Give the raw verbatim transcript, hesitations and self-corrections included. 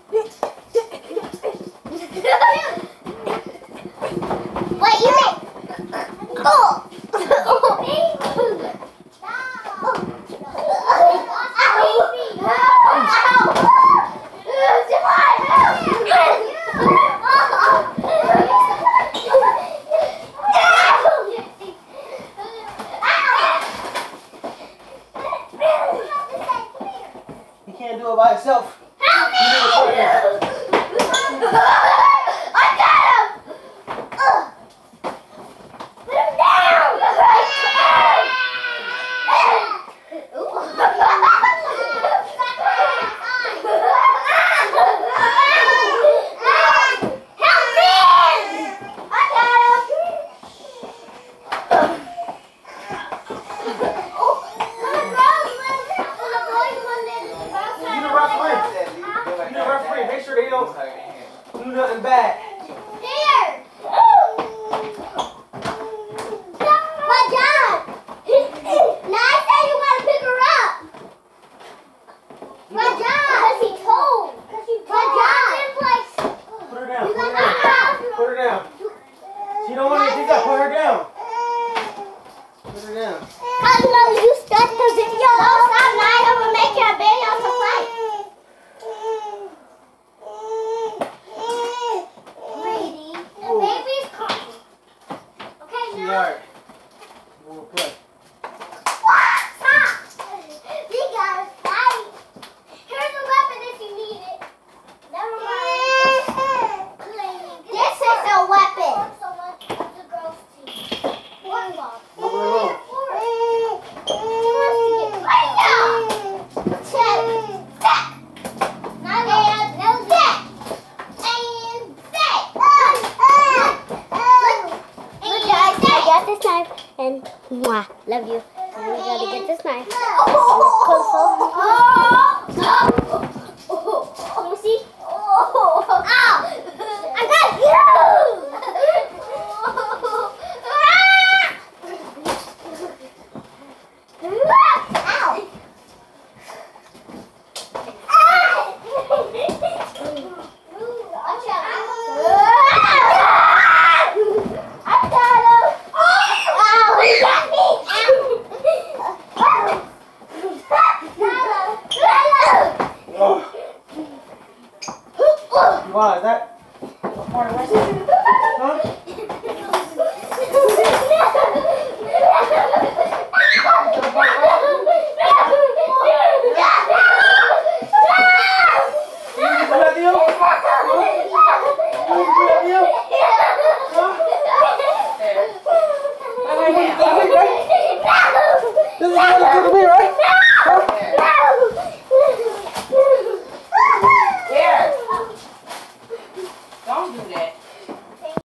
Wait, you make... Oh! He can't do it by himself. Help me! I got him! Ugh. Put him down! Help me! I got him! You the referee. You the referee. Make sure they don't do nothing bad. Here! My job! Now I said you gotta pick her up! My job! Because he told! My job! Put her down. You Put her got down. my Put her down. She don't want to pick up. Put her down. Put her down. Cause no, you stuck the video. Don't stop lying. I'm gonna make your video to fight. Brady, the baby's crying. Okay, She now. alright. We'll play. Stop! We gotta fight. Here's a weapon if you need it. Never mind. This is a weapon. Look her alone. And mwah, love you. And we gotta get this knife. Let me see. Ow! I got you! Ow! I got him! Ow! He got me! Oh. Wow, is that a part of wrestling? Huh? This is what it's gonna be, right?